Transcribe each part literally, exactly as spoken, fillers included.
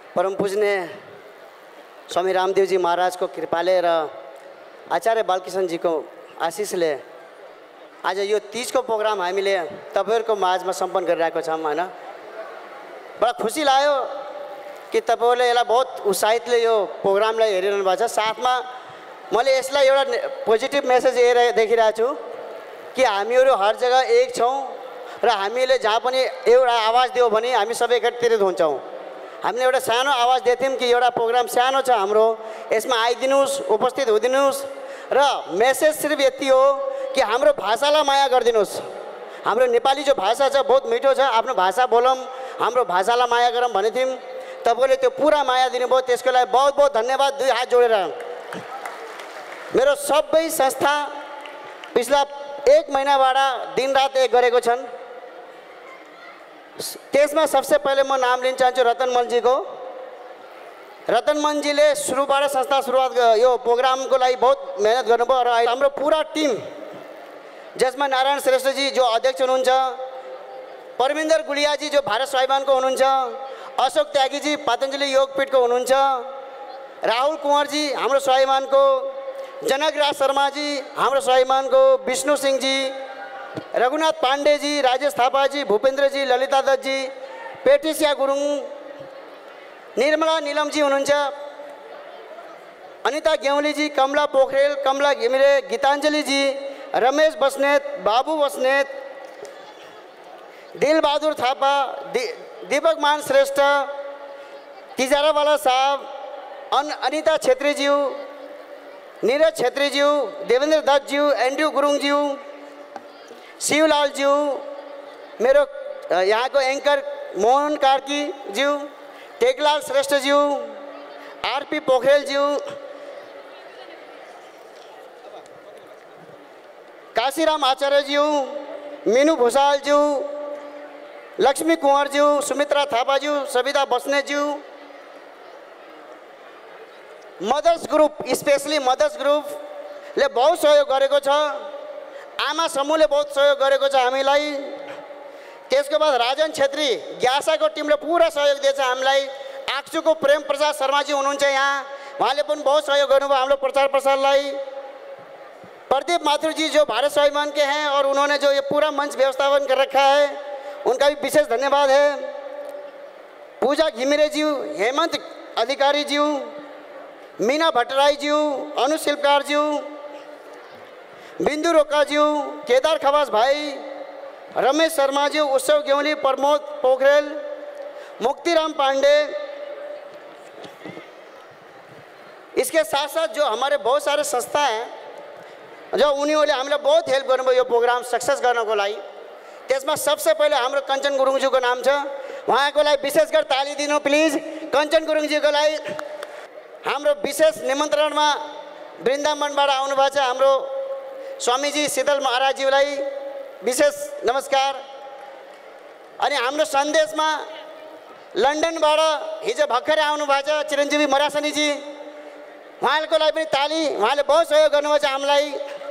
परम पूजनीय स्वामी रामदेव जी महाराज को कृपाले र आचार्य बालकृष्ण जी को आशीषले आज यो तीज को प्रोग्राम हामीले तपाईहरुको माझमा सम्पन्न गरिरहेको छौं हैन। बडा खुसी लाग्यो कि तपाईहरुले यसलाई बहुत उत्साहितले यो प्रोग्रामलाई हेरिरहनु भएको छ। साथमा मैले यसलाई एउटा पोजिटिभ मेसेज देखिरहेको छु कि हामीहरु हर जग्गा एक छौं र हामीले जहाँ पनि एउटा आवाज दियो भने हामी सबै एकत्रित हुन्छौं। हामीले एउटा सानो आवाज दिएथ्यौं कि एउटा प्रोग्राम सानो छ हाम्रो, यसमा आइदिनुस्, उपस्थित हुदिनुस् र मेसेज सिर्फ यति हो कि हाम्रो भाषालाई माया गरिदिनुस्। हाम्रो नेपाली जो भाषा छ बहुत मिठो छ, आफ्नो भाषा बोलौं, हाम्रो भाषालाई माया गरौँ भने थियौं। तपाईले त्यो पुरा माया दिनुभयो, त्यसको लागि बहुत बहुत धन्यवाद। दुई हात जोडेर मेरो सबै संस्था पिछला एक महिनाबाट दिनरात एक गरेको छन्। त्यसमा सबसे पहिले म नाम लिन चाहन्छु रतन मल्ल को। रतन मल्ल जीले सुरुबाट संस्था सुरुवात यो प्रोग्रामको लागि बहुत मेहनत गर्नुभयो र हाम्रो पुरा टिम जसमा नारायण श्रेष्ठ जी जो अध्यक्ष हुनुहुन्छ, परमिन्दर गुलिया जी जो भारत स्वाभिमानको हुनुहुन्छ, अशोक त्यागी जी पतञ्जलि योगपीठको हुनुहुन्छ, राहुल कुंवर जी हाम्रो स्वाभिमानको, जनकराज शर्मा जी हाम्रो स्वाभिमानको, विष्णु सिंह जी, रघुनाथ पाण्डे जी, राजेश थापा जी, भूपेन्द्र जी, ललिता दत्त जी, पेटिसिया गुरुङ, निर्मला नीलम जी हुनुहुन्छ, अनिता गेउली जी, कमला पोखरेल, कमला घिमिरे, गीताञ्जली जी, रमेश बस्नेत, बाबू बस्नेत, दिल बहादुर थापा, दि, दीपक मान श्रेष्ठ, तिजारावाला साहब, अन अनिता छेत्री ज्यू, नीरज छेत्री ज्यू, देवेंद्र दत्त ज्यू, एंड्रू गुरुङ ज्यू, शिवलाल ज्यू, मेरो यहाँ को एंकर मोहन कार्की ज्यू, टेकलाल श्रेष्ठ ज्यू, आरपी पोखरेल ज्यू, काशीराम आचार्य ज्यू, मीनू भूषाल ज्यू, लक्ष्मी कुंवर ज्यू, सुमित्रा थापा ज्यू, Savita Basnet jyu, mothers group specially mothers ग्रुपले बहुत सहयोग गरेको छ। आमा समूहले बहुत सहयोग गरेको छ हामीलाई। त्यसको बाद राजन छेत्री ग्यासाको टिमले पुरा सहयोग दिएछ हामीलाई। आक्सुको प्रेम प्रसाद शर्मा जी हुनुहुन्छ यहाँ, उहाँले पनि बहुत सहयोग गर्नुभयो हाम्रो प्रचार प्रसारलाई। प्रदीप माथुर जी जो भारत स्वाभिमान के हैं और उन्होंने जो ये पूरा मंच व्यवस्थापन कर रखा है, उनका भी विशेष धन्यवाद है। पूजा घिमिरे जी, हेमंत अधिकारी जी, मीना भट्टराई जी, अनु शिल्पकार जी, बिंदु रोका जी, केदार खवास भाई, रमेश शर्मा जी, उत्सव गेवली, प्रमोद पोखरेल, मुक्तिराम पांडे। इसके साथ साथ जो हमारे बहुत सारे संस्था हैं जो उनीहरूले हामीलाई बहुत हेल्प गर्नुभयो यो प्रोग्राम सक्सेस गर्नको लागि। त्यसमा सबसे पहिले हाम्रो कञ्चन गुरुङजीको नाम छ, उहाँको लागि विशेष गरी ताली दिनु प्लिज। कञ्चन गुरुङजीको लागि हाम्रो विशेष निमन्त्रणमा वृन्दावनबाट आउनुभएको छ हाम्रो स्वामीजी शीतल महाराजज्यूलाई विशेष नमस्कार। अनि हाम्रो सन्देशमा लन्डनबाट हिजो भर्खरै आउनुभएको छ चिरञ्जीवी मरासनीजी, उहाँको लागि पनि ताली, उहाँले बहुत सहयोग गर्नुभएको छ हामीलाई।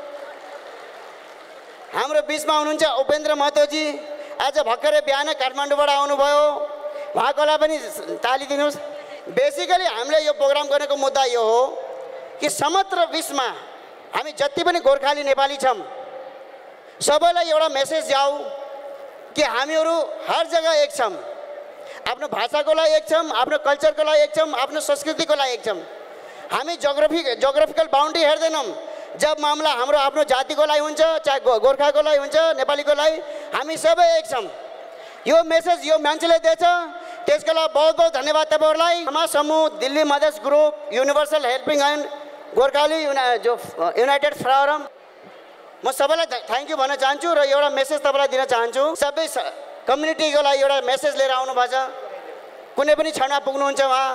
हाम्रो बिचमा हुनुहुन्छ उपेन्द्र महतोजी, आज भर्खरै बिहान काठमाडौँबाट आउनुभयो, उहाँको लागि पनि ताली दिनुहोस्। बेसिकली हामीले यो प्रोग्राम गर्नेको मुद्दा यो हो कि समग्र विश्वमा हामी जति पनि गोर्खाली नेपाली छौं सबैलाई एउटा मेसेज जाऊ कि हामीहरू हर जग्गा एक छौं। आफ्नो भाषाको लागि एक छौं, आफ्नो कल्चरको लागि एक छौं, आफ्नो संस्कृतिको लागि एक छौं। हामी जोग्राफी जोग्राफिकल बाउन्ड्री हेर्दैनौं। जब मामला हाम्रो आफ्नो जातिको लागि हुन्छ, चाहे गोर्खाको लागि हुन्छ, नेपालीको लागि, हामी सबै एक छौं। यो मेसेज यो मान्छेले दिएछ, त्यसको लागि बहुत बहुत धन्यवाद तपाईहरुलाई। समाज समूह, Delhi mothers group, universal helping and Gorkhali जो युनाइटेड फोरम, म सबैलाई थ्याङ्क यू भन्न चाहन्छु र एउटा मेसेज तपाईलाई दिन चाहन्छु। सबै कम्युनिटीको लागि एउटा मेसेज लिएर आउनु भएको छ, कुनै पनि क्षणमा पुग्नुहुन्छ उहाँ।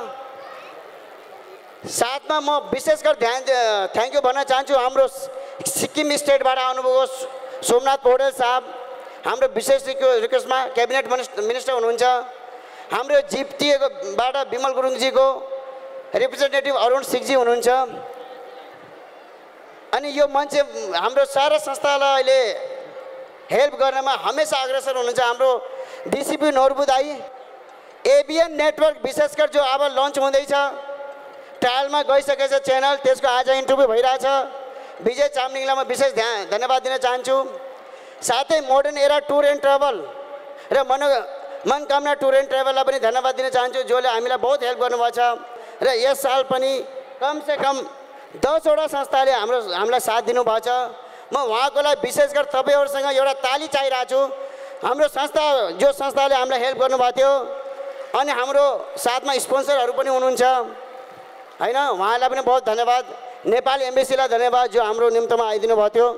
साथमा म विशेष गरी ध्यान थ्याङ्क यू भन्न चाहन्छु हाम्रो सिक्किम स्टेटबाट आउनुभएको सोमनाथ पौडेल साहब, हाम्रो विशेष रिक्वेस्टमा क्याबिनेट मिनिस्टर हुनुहुन्छ। हाम्रो जिपटीबाट विमल गुरुङजीको रिप्रेजेन्टेटिभ अरुण सिंहजी हुनुहुन्छ। अनि यो मान्छे हाम्रो सारा संस्थालाई अहिले हेल्प गर्नमा हमेसा अग्रसर हुनुहुन्छ हाम्रो डिसिपी नौरबु दाई, एबिएन नेटवर्क विशेष कर जो अब लन्च हुँदैछ, ट्रायलमा गइसकेको छ च्यानल, त्यसको आज इन्टरभ्यू भइरहेछ। विजय चामलिङलाई म विशेष ध्यान धन्यवाद दिन चाहन्छु। साथै modern era tour and travel र मनो मनकामना टुर एन्ड ट्राभललाई पनि धन्यवाद दिन चाहन्छु, जसले हामीलाई बहुत हेल्प गर्नुभएको छ। र यस साल पनि कमसे कम दसवटा संस्थाले हाम्रो हामीलाई साथ दिनुभएको छ। म उहाँको लागि विशेष गरी तपाईँहरूसँग एउटा ताली चाहिरहेको छु। हाम्रो संस्था जो संस्थाले हामीलाई हेल्प गर्नुभएको थियो, अनि हाम्रो साथमा स्पोन्सरहरू पनि हुनुहुन्छ हैन, उहाँलाई पनि बहुत धन्यवाद। नेपाल एम्बेसीलाई धन्यवाद जो हाम्रो निम्तमा आइदिनु भएको थियो।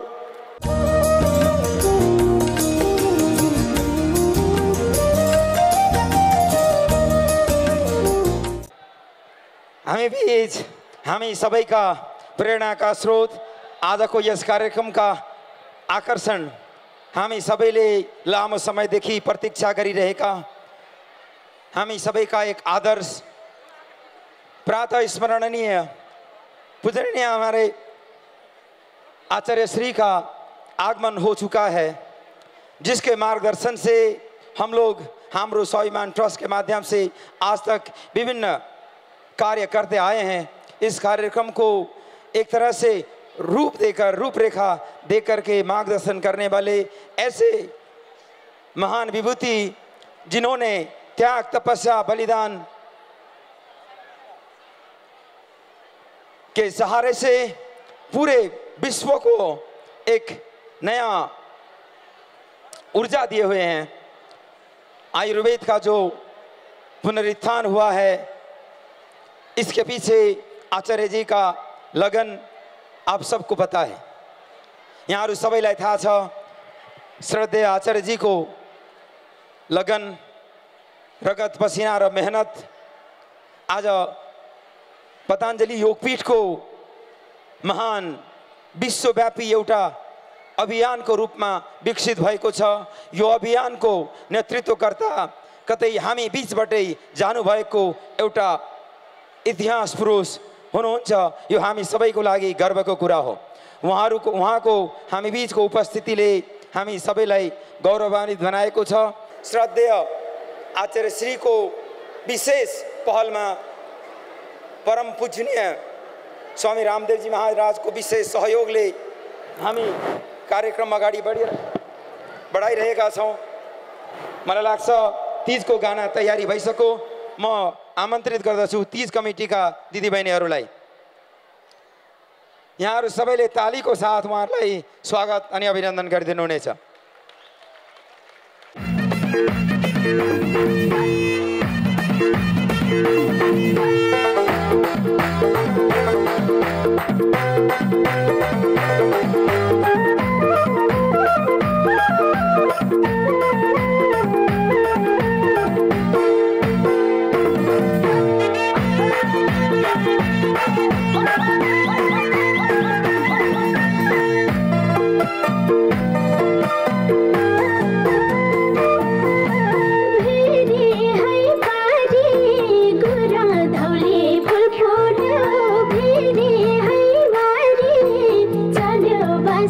हामी बीच हामी सबैका प्रेरणाका स्रोत, आजको यस कार्यक्रमका आकर्षण, हामी सबैले लामो समयदेखि प्रतीक्षा गरिरहेका हामी सबैका एक आदर्श प्रातः स्मरणीय पूजनीय हमारे आचार्य श्री का आगमन हो चुका है, जिसके मार्गदर्शन से हम लोग हाम्रो स्वाभिमान ट्रस्ट के माध्यम से आज तक विभिन्न कार्य करते आए हैं। इस कार्यक्रम को एक तरह से रूप देकर, रूपरेखा देकर के मार्गदर्शन करने वाले ऐसे महान विभूति जिन्होंने त्याग, तपस्या, बलिदान के सहारे से पूरे विश्व को एक नया ऊर्जा दिए हुए हैं। आयुर्वेद का जो पुनरुत्थान हुआ है, इसके पीछे आचार्य जी का लगन आप सबको पता है। यहाँ सबैलाई थाहा छ, श्रद्धेय आचार्य जी को लगन, रगत, पसीना र मेहनत आज पतञ्जलि योगपीठ को महान विश्वव्यापी एउटा अभियान को रूप में विकसित भएको छ। यो अभियान को नेतृत्वकर्ता कतै हामी बीचबाटै जानुभएको एउटा इतिहास पुरुष हुनुहुन्छ। यो हामी सबैको लागि गर्वको कुरा हो। उहाँहरूको उहाँको हामी बीचको उपस्थितिले हामी सबैलाई गौरवान्वित बनाएको छ। श्रद्धेय आचार्य श्री को विशेष पहल में परम पूजनीय स्वामी रामदेव जी महाराज को विशेष सहयोगले हामी कार्यक्रम अगाडि बढी बढाइरहेका छौं। मलाई लाग्छ तीजको गाना तयारी भइसक्यो। म आमन्त्रित गर्दछु तीज कमिटीका दिदीबहिनीहरूलाई। यहाँहरू सबैले तालीको साथ उहाँहरूलाई स्वागत अनि अभिनन्दन गरिदिनु हुनेछ। Bye.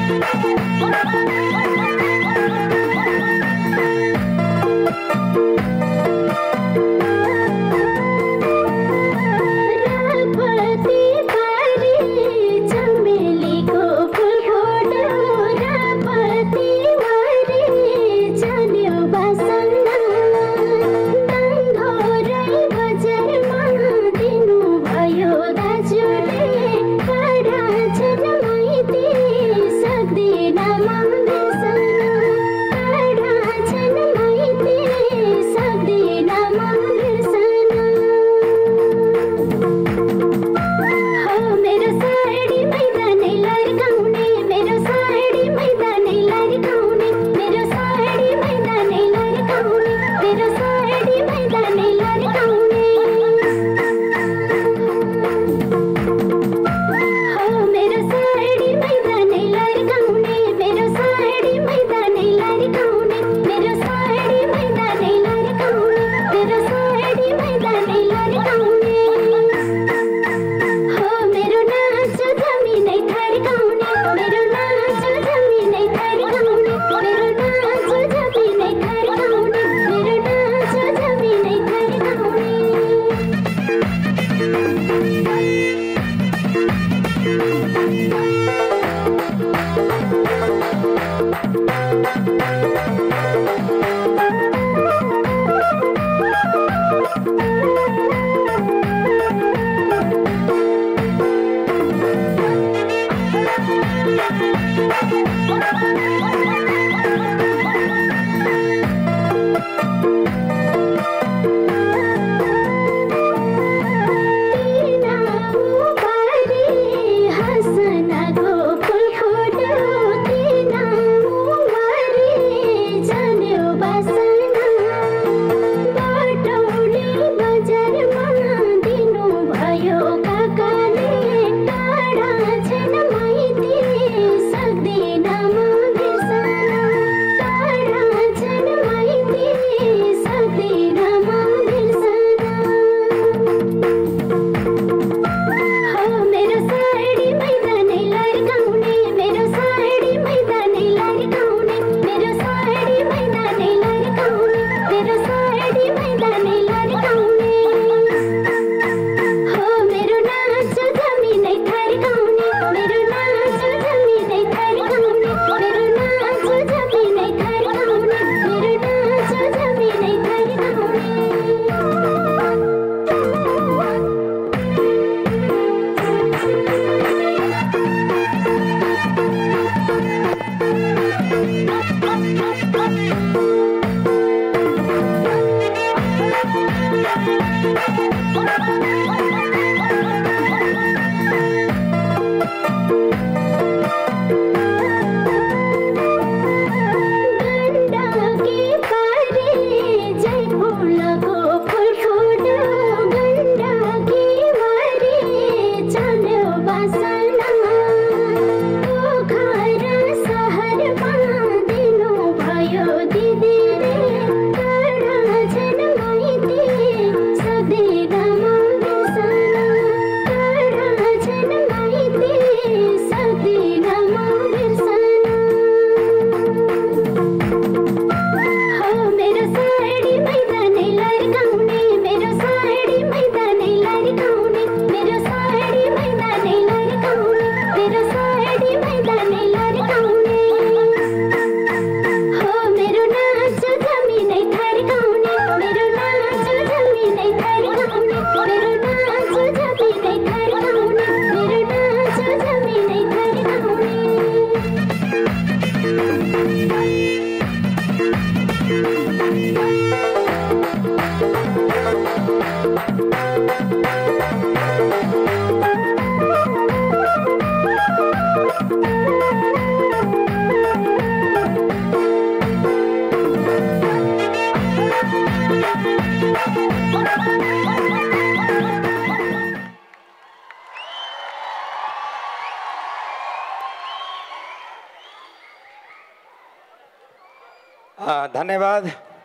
धन्यवाद।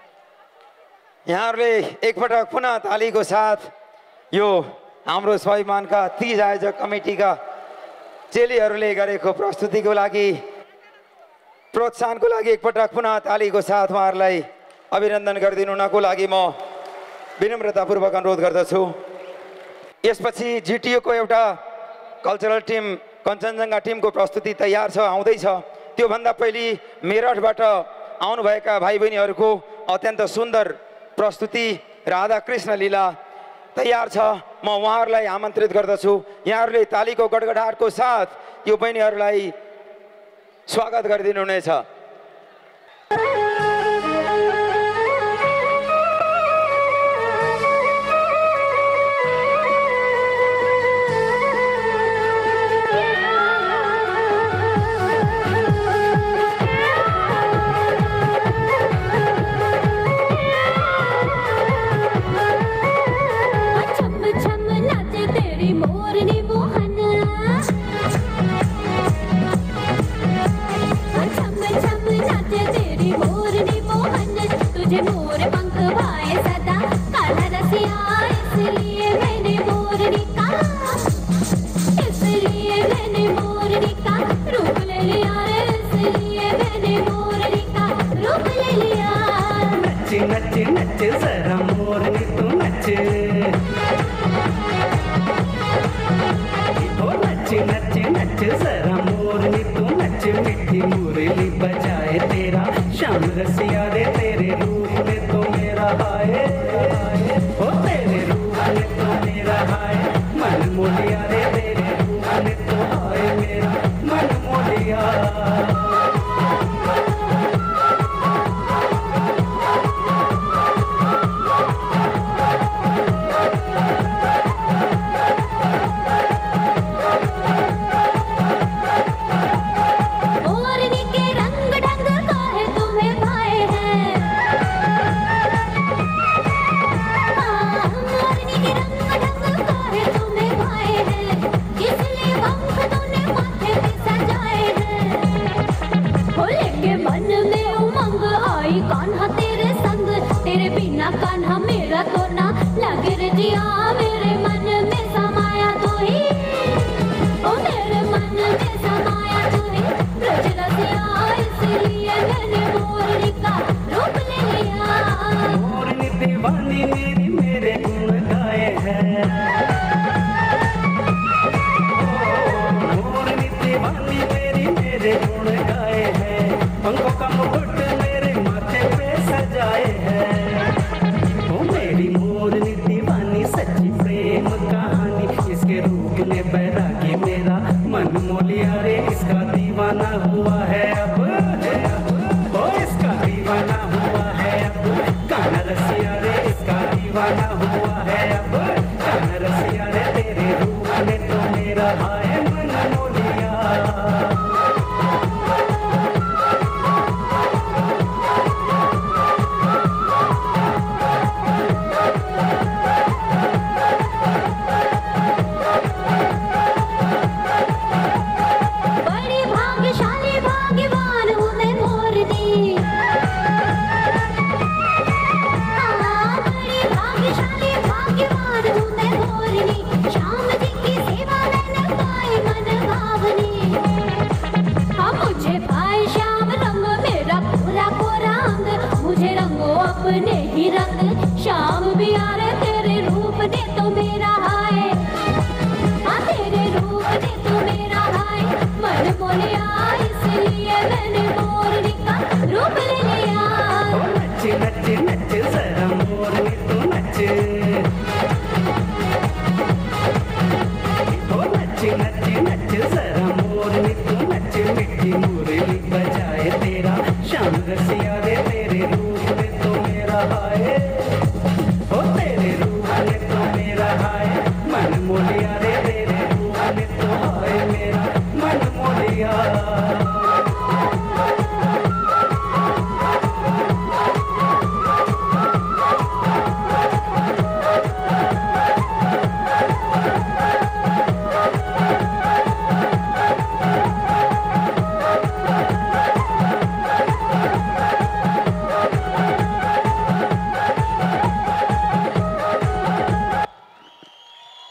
यहाँहरूले एकपटक पुनः तालीको साथ यो हाम्रो स्वाभिमानका तीज आयोजक कमिटीका चेलीहरूले गरेको प्रस्तुतिको लागि प्रोत्साहनको लागि एकपटक पुनः तालीको साथ उहाँहरूलाई अभिनन्दन गरिदिनुको लागि म विनम्रतापूर्वक अनुरोध गर्दछु। यसपछि जिटिएको एउटा कल्चरल टिम कञ्चनजङ्घा टिमको प्रस्तुति तयार छ, आउँदैछ। त्योभन्दा पहिले मेरठबाट आउनुभएका भाइ बहिनीहरूको अत्यन्त सुन्दर प्रस्तुति राधा कृष्ण लीला तयार छ। म उहाँहरूलाई आमन्त्रित गर्दछु। यहाँहरूले तालीको गडगडाटको साथ यो बहिनीहरूलाई स्वागत गरिदिनुहुनेछ।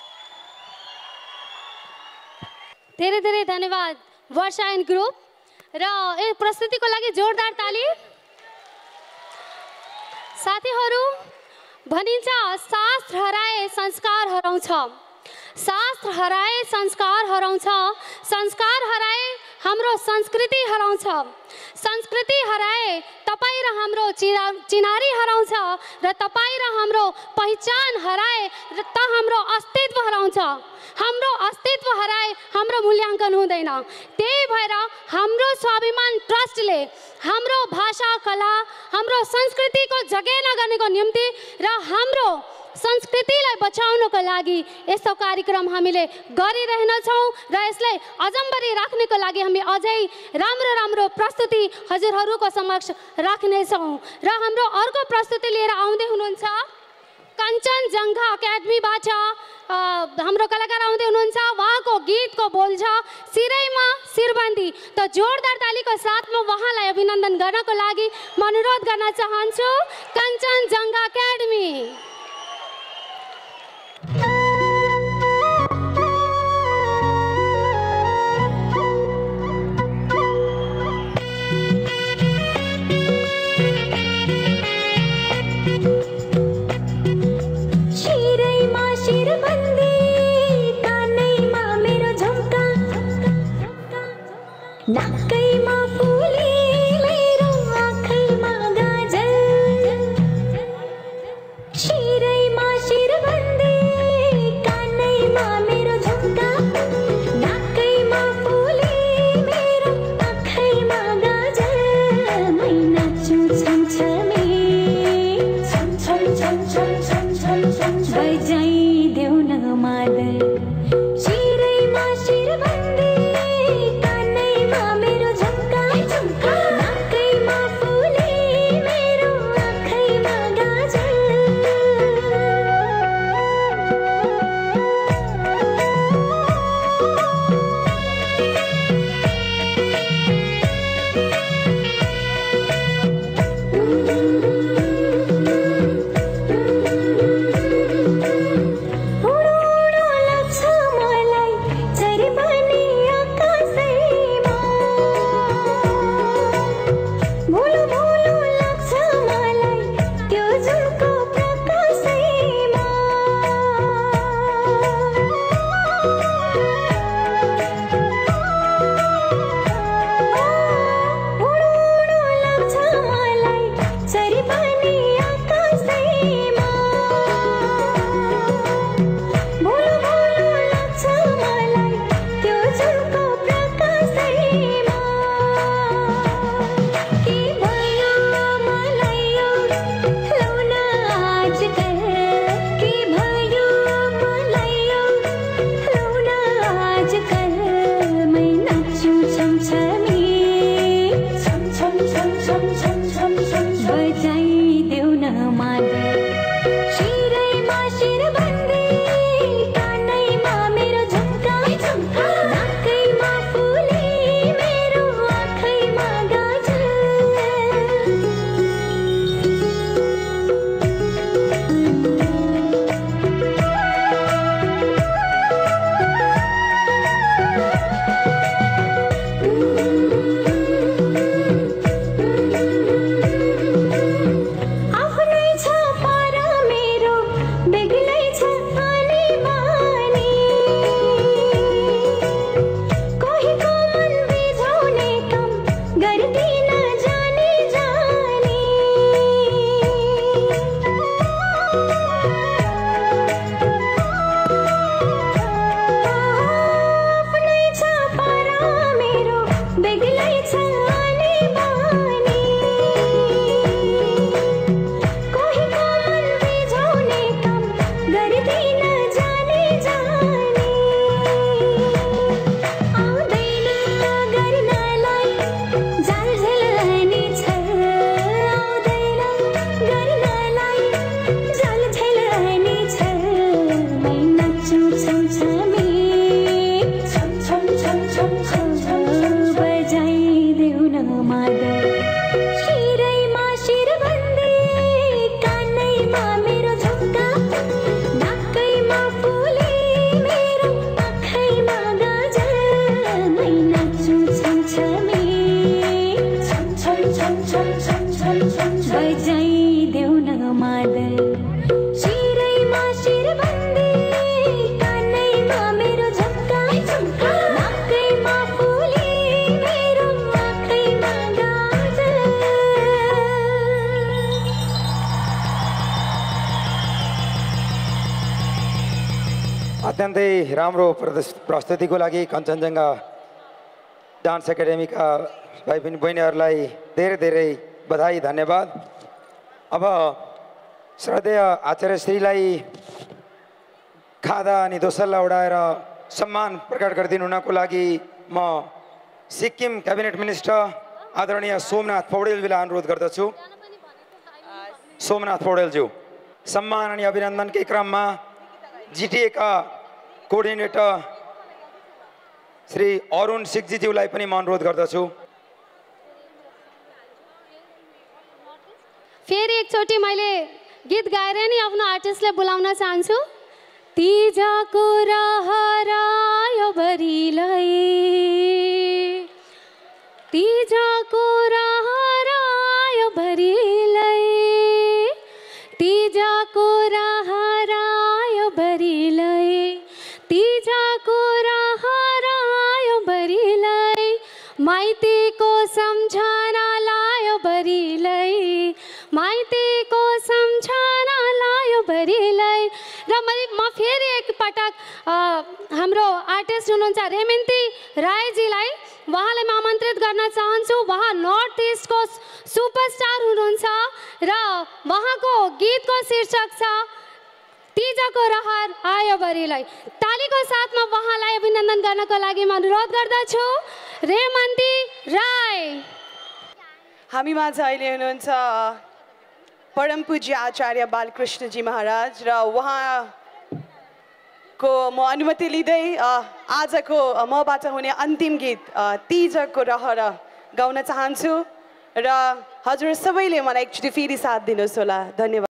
धेरै धेरै धन्यवाद वर्षा एन्ड ग्रुप। र यो प्रस्तुतिको लागि जोरदार ताली। साथीहरू, भनिन्छ शास्त्र हराए संस्कार हराउँछ, शास्त्र हराए संस्कार हराउँछ, संस्कार हराए हाम्रो संस्कृति हराउँछ, संस्कृति हराए तपाईँ र हाम्रो चिना चिनारी हराउँछ र तपाईँ र हाम्रो पहिचान हराए र त हाम्रो अस्तित्व हराउँछ। हाम्रो अस्तित्व हराए हाम्रो मूल्याङ्कन हुँदैन। त्यही भएर हाम्रो स्वाभिमान ट्रस्टले हाम्रो भाषा कला हाम्रो संस्कृतिको जगेर्ना गर्नको निम्ति र हाम्रो संस्कृतिलाई बचाउनको लागि यस्तो कार्यक्रम हामीले गरिरहेछौँ र यसलाई अजम्बरी राख्नको लागि हामी अझै राम्रो राम्रो प्रस्तुति हजुरहरूको समक्ष राख्नेछौँ। र हाम्रो अर्को प्रस्तुति लिएर आउँदै हुनुहुन्छ कञ्चनजङ्घा एकाडेमीबाट हाम्रो कलाकार आउँदै हुनुहुन्छ। उहाँको गीतको बोल छ सिरैमा सिरबन्दी। त जोरदार तालीको साथमा उहाँलाई अभिनन्दन गर्नको लागि म अनुरोध गर्न चाहन्छु कञ्चनजङ्घा एकाडेमी। नाकैमा फुली मेरो आँखैमा गाजल, शिरैमा शिरबन्दी कानैमा मेरो झुम्का, नाकैमा फुली मेरो आँखैमा गाजल, मै नाच्छु छमछमे छम छम छम छम छम छम छम बजाइदेऊ न मादल, शिरैमा शिरबन्दी कानैमा मेरो झुम्का झुम्का अत्यन्तै राम्रो प्रदर्श- प्रस्तुतिको लागि कञ्चनजङ्घा डान्स एकाडेमीका भाइ पनि बहिनीहरूलाई धेरै धेरै बधाई धन्यवाद। अब श्रद्धेय आचार्यश्रीलाई खादा अनि दोसल्ला उडाएर सम्मान प्रकट गरिदिनु हुनको लागि म सिक्किम क्याबिनेट मिनिस्टर आदरणीय सोमनाथ पौडेलजीलाई अनुरोध गर्दछु। सोमनाथ पौडेलज्यू, सम्मान अनि अभिनन्दनकै क्रममा जिटिएका कोअर्डिनेटर श्री अरुण सिक्जीज्यूलाई पनि म अनुरोध गर्दछु। फेरि एकचोटि मैले गीत गाएर नि आफ्नो आर्टिस्टलाई बोलाउन चाहन्छु। तिजको रहरायो भरिलाई, तिजको रहरायो भरिलाई, तिजको रहरायो भरिलाई, तिजको रहरायो भरिलाई, माइतीको सम्झना लायो भरिलाई, माइतीको सम्झना लायो भरिलाई। र मैले म फेरि एकपटक हाम्रो आर्टिस्ट हुनुहुन्छ रेमेन्ती राईजीलाई, उहाँलाई म आमन्त्रित गर्न चाहन्छु। उहाँ नर्थ इस्टको सुपरस्टार हुनुहुन्छ र उहाँको गीतको शीर्षक छ तिजको रहर आयो भरिलाई। तालीको साथमा उहाँलाई अभिनन्दन गर्नको लागि म अनुरोध गर्दछु। रेमन्ती राई। हामी माझ अहिले हुनुहुन्छ परम पूज्य आचार्य बालकृष्णजी महाराज र उहाँको म अनुमति लिँदै आजको मबाट हुने अन्तिम गीत तिजको रहर गाउन चाहन्छु र हजुर सबैले मलाई एकचोटि फेरि साथ दिनुहोस् होला। धन्यवाद।